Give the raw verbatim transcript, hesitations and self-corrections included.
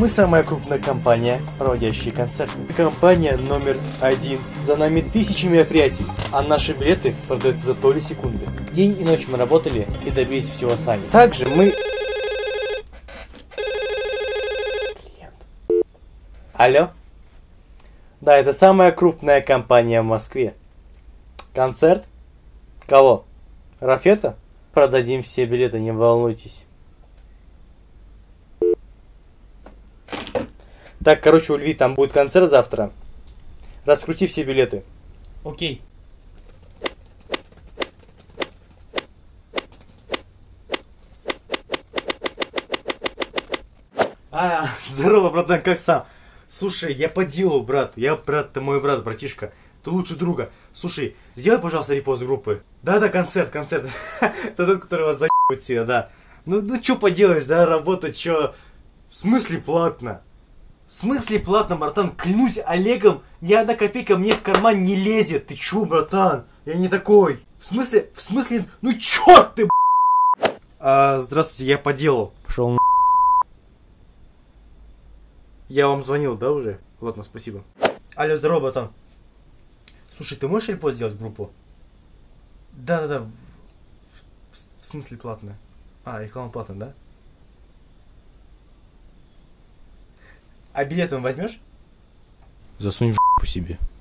Мы самая крупная компания, проводящая концерты. Компания номер один. За нами тысячи мероприятий, а наши билеты продаются за доли секунды. День и ночь мы работали и добились всего сами. Также мы... Клиент. Алло? Да, это самая крупная компания в Москве. Концерт? Кого? Рафета? Продадим все билеты, не волнуйтесь. Так, короче, у Льви там будет концерт завтра. Раскрути все билеты. Окей. А, здорово, братан, как сам? Слушай, я по делу, брат. Я, брат, ты мой брат, братишка. Ты лучше друга. Слушай, сделай, пожалуйста, репост группы. Да-да, концерт, концерт. Это тот, который вас за***ет сильно, да. Ну, ну, что поделаешь, да, работа, что? В смысле платно? В смысле платно, братан? Клянусь Олегом, ни одна копейка мне в карман не лезет. Ты чё, братан? Я не такой. В смысле, в смысле, ну чёрт ты, а, здравствуйте, я по делу. Пошел на... Я вам звонил, да, уже? Ладно, спасибо. Алло, здорово, братан. Слушай, ты можешь репост сделать в группу? Да-да-да. В, в, в смысле платная? А, реклама платная, да? А билетом возьмешь? Засунь в жопу себе.